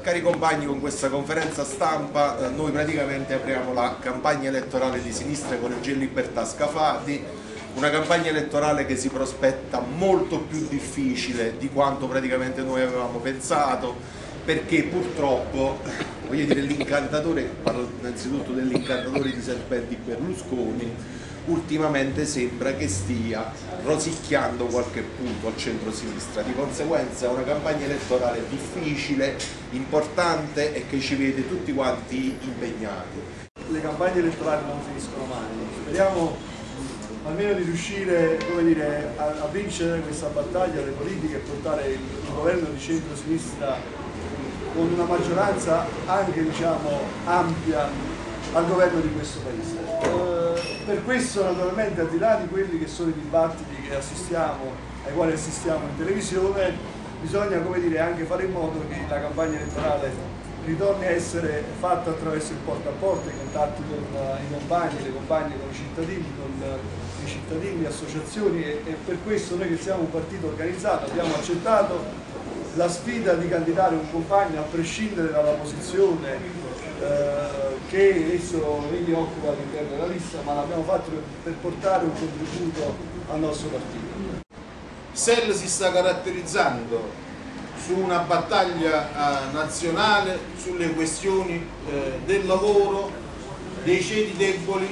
Cari compagni, con questa conferenza stampa noi praticamente apriamo la campagna elettorale di sinistra con il Libertà Scafati, una campagna elettorale che si prospetta molto più difficile di quanto praticamente noi avevamo pensato, perché purtroppo, voglio dire, l'incantatore, parlo innanzitutto dell'incantatore di serpenti Berlusconi, ultimamente sembra che stia rosicchiando qualche punto al centro-sinistra. Di conseguenza è una campagna elettorale difficile, importante e che ci vede tutti quanti impegnati. Le campagne elettorali non finiscono mai, speriamo almeno di riuscire, come dire, a vincere questa battaglia delle politiche e portare il governo di centro-sinistra con una maggioranza anche, diciamo, ampia al governo di questo Paese. Per questo naturalmente, al di là di quelli che sono i dibattiti che ai quali assistiamo in televisione, bisogna, come dire, anche fare in modo che la campagna elettorale ritorni a essere fatta attraverso il porta a porta, i contatti con i compagni, le compagne, con i cittadini, le associazioni, e per questo noi, che siamo un partito organizzato, abbiamo accettato la sfida di candidare un compagno a prescindere dalla posizione che esso occupa all'interno della lista, ma l'abbiamo fatto per portare un contributo al nostro partito. SEL si sta caratterizzando su una battaglia nazionale sulle questioni del lavoro, dei ceti deboli,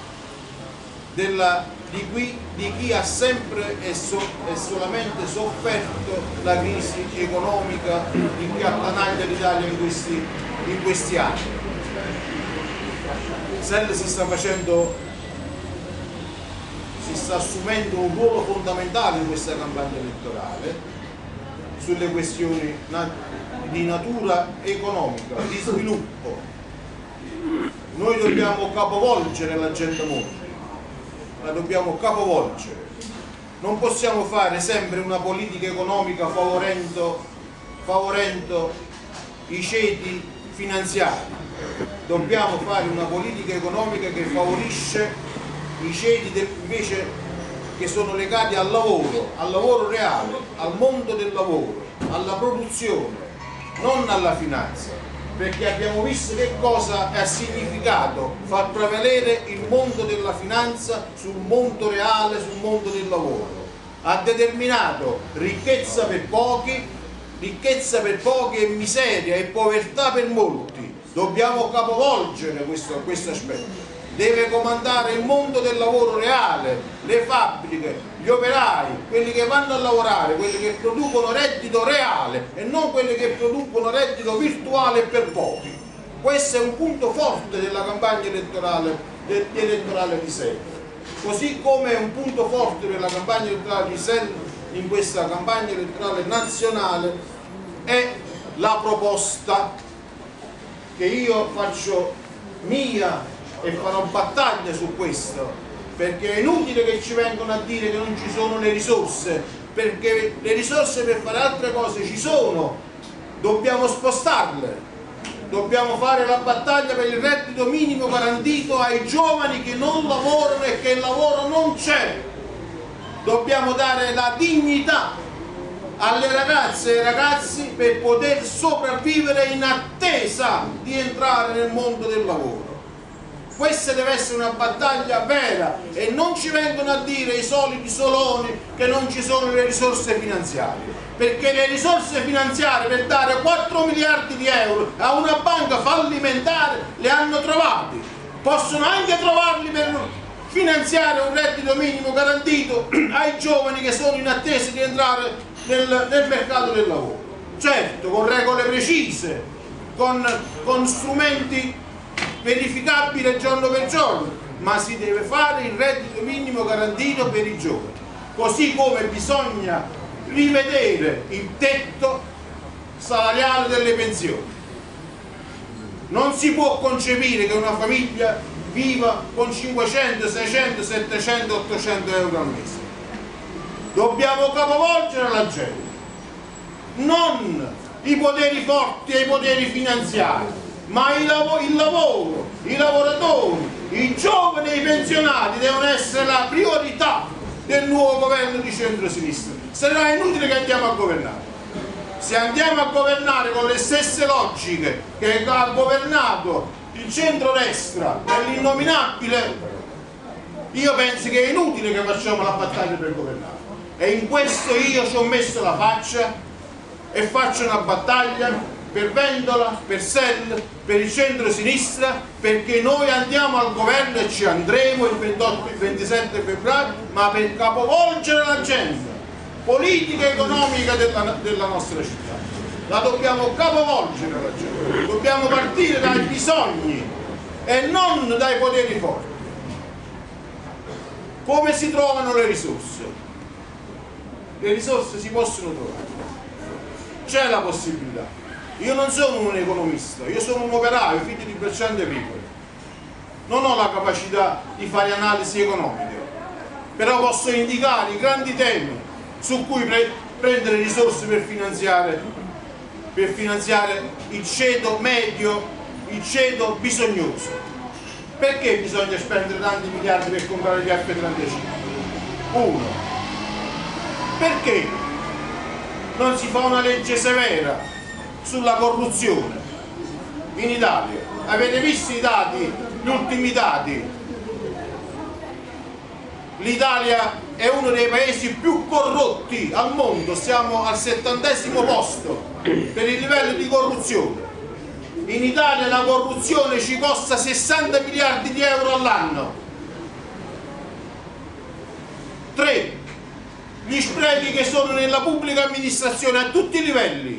di chi ha sempre e solamente sofferto la crisi economica che attanaglia l'Italia in questi anni. SEL si sta assumendo un ruolo fondamentale in questa campagna elettorale sulle questioni di natura economica, di sviluppo. Noi dobbiamo capovolgere l'agenda mondo, la dobbiamo capovolgere. Non possiamo fare sempre una politica economica favorendo i ceti finanziari. Dobbiamo fare una politica economica che favorisce i ceti invece che sono legati al lavoro reale, al mondo del lavoro, alla produzione, non alla finanza, perché abbiamo visto che cosa ha significato far prevalere il mondo della finanza sul mondo reale, sul mondo del lavoro. Ha determinato ricchezza per pochi e miseria e povertà per molti. Dobbiamo capovolgere questo aspetto. Deve comandare il mondo del lavoro reale, le fabbriche, gli operai, quelli che vanno a lavorare, quelli che producono reddito reale e non quelli che producono reddito virtuale per pochi. Questo è un punto forte della campagna elettorale di SEL. Così come è un punto forte della campagna elettorale di SEL in questa campagna elettorale nazionale è la proposta che io faccio mia e farò battaglia su questo, perché è inutile che ci vengano a dire che non ci sono le risorse, perché le risorse per fare altre cose ci sono, dobbiamo spostarle, dobbiamo fare la battaglia per il reddito minimo garantito ai giovani che non lavorano e che il lavoro non c'è, dobbiamo dare la dignità alle ragazze e ai ragazzi per poter sopravvivere in attesa di entrare nel mondo del lavoro. Questa deve essere una battaglia vera e non ci vengono a dire i soliti soloni che non ci sono le risorse finanziarie, perché le risorse finanziarie per dare 4 miliardi di euro a una banca fallimentare le hanno trovati, possono anche trovarli per finanziare un reddito minimo garantito ai giovani che sono in attesa di entrare nel mercato del lavoro, certo con regole precise, con strumenti verificabile giorno per giorno, ma si deve fare il reddito minimo garantito per i giovani, così come bisogna rivedere il tetto salariale delle pensioni. Non si può concepire che una famiglia viva con 500, 600, 700, 800 euro al mese. Dobbiamo capovolgere la gente, non i poteri forti e i poteri finanziari, ma il lavoro, i lavoratori, i giovani e i pensionati devono essere la priorità del nuovo governo di centro-sinistra. Se no è inutile che andiamo a governare. Se andiamo a governare con le stesse logiche che ha governato il centrodestra nell'innominabile, io penso che è inutile che facciamo la battaglia per governare. E in questo io ci ho messo la faccia e faccio una battaglia per Vendola, per SEL, per il centro-sinistra, perché noi andiamo al governo e ci andremo il 28 e il 27 febbraio, ma per capovolgere l'agenda politica e economica della nostra città. La dobbiamo capovolgere l'agenda, dobbiamo partire dai bisogni e non dai poteri forti. Come si trovano le risorse? Le risorse si possono trovare, c'è la possibilità. Io non sono un economista, io sono un operaio, figlio di braccianti agricoli, non ho la capacità di fare analisi economiche, però posso indicare i grandi temi su cui prendere risorse per finanziare il ceto medio, il ceto bisognoso. Perché bisogna spendere tanti miliardi per comprare gli F-35? Uno, perché non si fa una legge severa sulla corruzione in Italia? Avete visto i dati, gli ultimi dati? L'Italia è uno dei paesi più corrotti al mondo, siamo al 70° posto per il livello di corruzione. In Italia la corruzione ci costa 60 miliardi di euro all'anno. 3. Gli sprechi che sono nella pubblica amministrazione a tutti i livelli.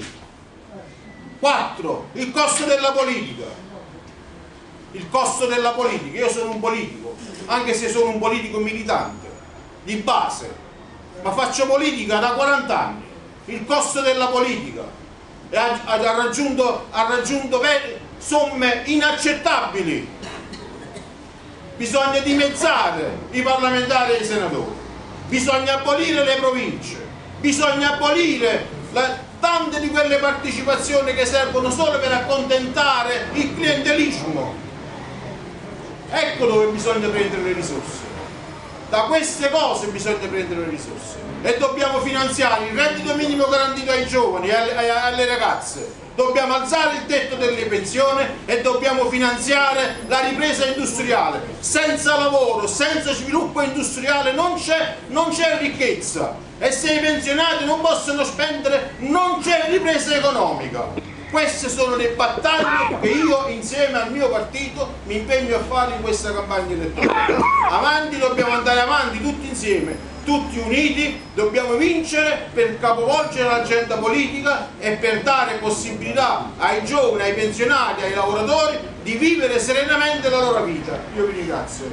4. Il costo della politica. Il costo della politica. Io sono un politico, anche se sono un politico militante, di base, ma faccio politica da 40 anni. Il costo della politica ha raggiunto somme inaccettabili. Bisogna dimezzare i parlamentari e i senatori, bisogna abolire le province, bisogna abolire tante di quelle partecipazioni che servono solo per accontentare il clientelismo. Ecco dove bisogna prendere le risorse. Da queste cose bisogna prendere le risorse e dobbiamo finanziare il reddito minimo garantito ai giovani e alle ragazze, dobbiamo alzare il tetto delle pensioni e dobbiamo finanziare la ripresa industriale. Senza lavoro, senza sviluppo industriale non c'è ricchezza, e se i pensionati non possono spendere non c'è ripresa economica. Queste sono le battaglie che io insieme al mio partito mi impegno a fare in questa campagna elettorale. Avanti, dobbiamo andare avanti tutti insieme, tutti uniti, dobbiamo vincere per capovolgere l'agenda politica e per dare possibilità ai giovani, ai pensionati, ai lavoratori di vivere serenamente la loro vita. Io vi ringrazio.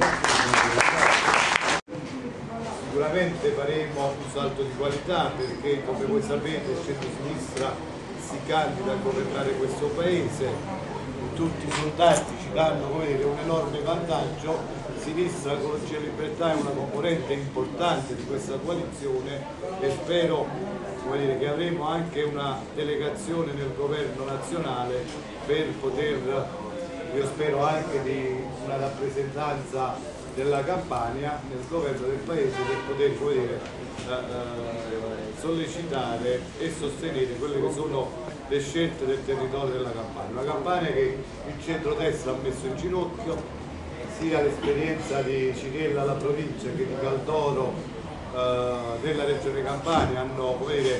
Sicuramente faremo un salto di qualità perché, come voi sapete, il centro-sinistra si candida a governare questo paese. Tutti i sondaggi ci danno un enorme vantaggio. Sinistra, Ecologia e Libertà è una componente importante di questa coalizione e spero che avremo anche una delegazione nel governo nazionale per poter, io spero anche di una rappresentanza della Campania nel governo del paese per poter sollecitare e sostenere quelle che sono le scelte del territorio della Campania. Una Campania che il centrodestra ha messo in ginocchio, sia l'esperienza di Ciriella alla provincia che di Caldoro della regione Campania hanno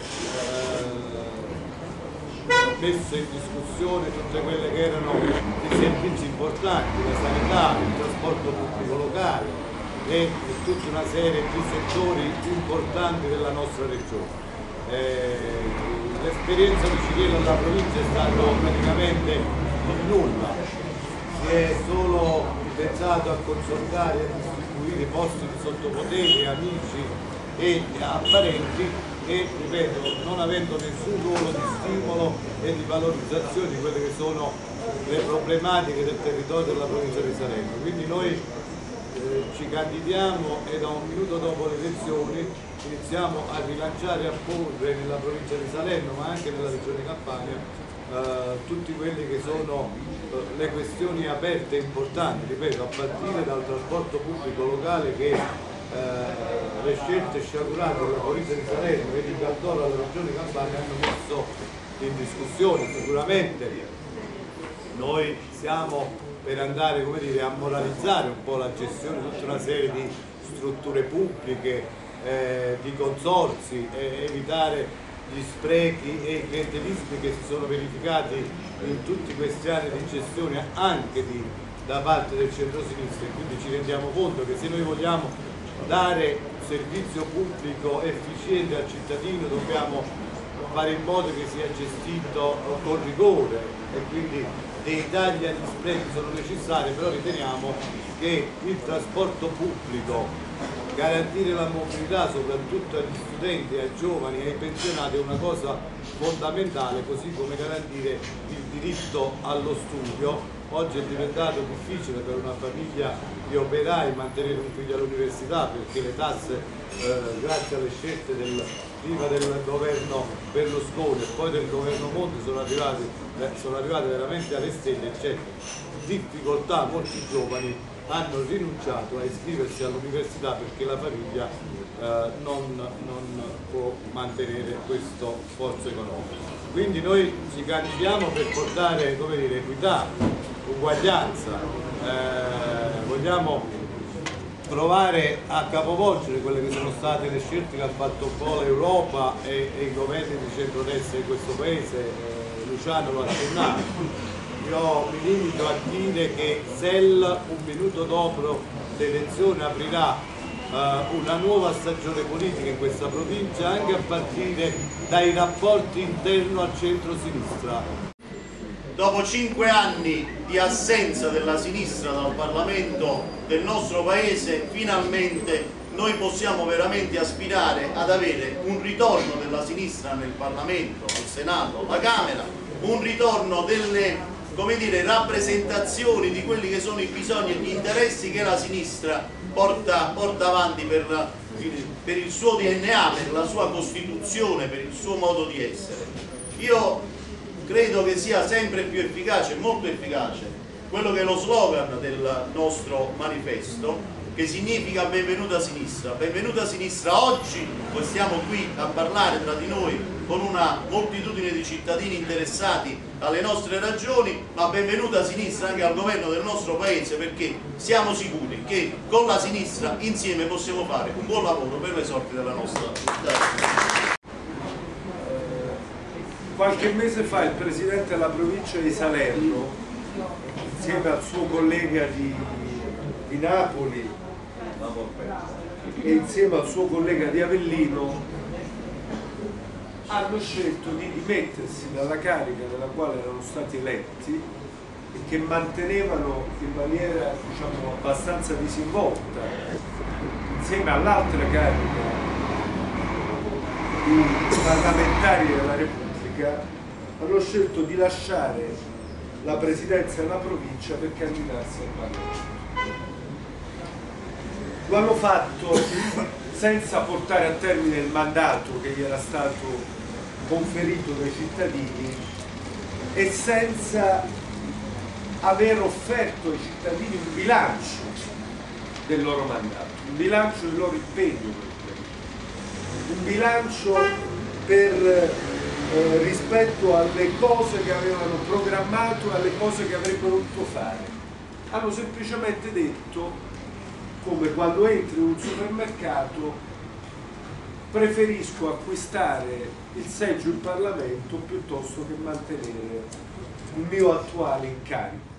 messo in discussione tutte quelle che erano dei servizi importanti, la sanità, il trasporto pubblico locale e tutta una serie di settori importanti della nostra regione. L'esperienza di Ciriella alla provincia è stata praticamente nulla, si è solo pensato a consolidare e a distribuire posti di sottopoteri, amici e a parenti e, ripeto, non avendo nessun ruolo di stimolo e di valorizzazione di quelle che sono le problematiche del territorio della provincia di Salerno. Quindi noi ci candidiamo e da un minuto dopo le elezioni iniziamo a rilanciare e a porre nella provincia di Salerno ma anche nella regione Campania tutte quelle che sono le questioni aperte e importanti, ripeto, a partire dal trasporto pubblico locale che le scelte sciagurate della provincia di Salerno e di Caldoro alla regione Campania hanno messo in discussione. Sicuramente noi siamo per andare, come dire, a moralizzare un po' la gestione di tutta una serie di strutture pubbliche, di consorzi, e evitare gli sprechi e i clientelismi che si sono verificati in tutti questi anni di gestione anche da parte del centro-sinistra. Quindi ci rendiamo conto che se noi vogliamo dare un servizio pubblico efficiente al cittadino dobbiamo fare in modo che sia gestito con rigore, e quindi dei tagli agli sprechi sono necessari, però riteniamo che il trasporto pubblico, garantire la mobilità soprattutto agli studenti, ai giovani e ai pensionati è una cosa fondamentale, così come garantire il diritto allo studio. Oggi è diventato difficile per una famiglia di operai mantenere un figlio all'università, perché le tasse, grazie alle scelte prima del governo Berlusconi e poi del governo Monti, sono arrivate veramente alle stelle. C'è difficoltà, molti giovani hanno rinunciato a iscriversi all'università perché la famiglia non può mantenere questo sforzo economico. Quindi noi ci candidiamo per portare, come dire, equità, uguaglianza, vogliamo provare a capovolgere quelle che sono state le scelte che ha fatto un po' l'Europa e i governi di centrodestra di questo paese. Luciano lo accennava. Io mi limito a dire che SEL un minuto dopo l'elezione aprirà una nuova stagione politica in questa provincia, anche a partire dai rapporti interno al centro-sinistra. Dopo 5 anni di assenza della sinistra dal Parlamento del nostro Paese, finalmente noi possiamo veramente aspirare ad avere un ritorno della sinistra nel Parlamento, al Senato, alla Camera, un ritorno delle, come dire, rappresentazioni di quelli che sono i bisogni e gli interessi che la sinistra porta avanti per il suo DNA, per la sua Costituzione, per il suo modo di essere. Io credo che sia sempre più efficace, molto efficace, quello che è lo slogan del nostro manifesto, che significa benvenuta sinistra. Benvenuta sinistra oggi, poi stiamo qui a parlare tra di noi con una moltitudine di cittadini interessati alle nostre ragioni, ma benvenuta sinistra anche al governo del nostro Paese, perché siamo sicuri che con la sinistra insieme possiamo fare un buon lavoro per le sorti della nostra città. Qualche mese fa il presidente della provincia di Salerno, insieme al suo collega di Napoli e insieme al suo collega di Avellino, hanno scelto di dimettersi dalla carica nella quale erano stati eletti e che mantenevano in maniera, diciamo, abbastanza disinvolta, insieme all'altra carica di parlamentari della Repubblica, hanno scelto di lasciare la presidenza della provincia per candidarsi al Parlamento. Lo hanno fatto senza portare a termine il mandato che gli era stato conferito dai cittadini e senza aver offerto ai cittadini un bilancio del loro mandato, un bilancio del loro impegno, un bilancio rispetto alle cose che avevano programmato e alle cose che avrebbero dovuto fare. Hanno semplicemente detto, come quando entri in un supermercato, preferisco acquistare il seggio in Parlamento piuttosto che mantenere il mio attuale incarico.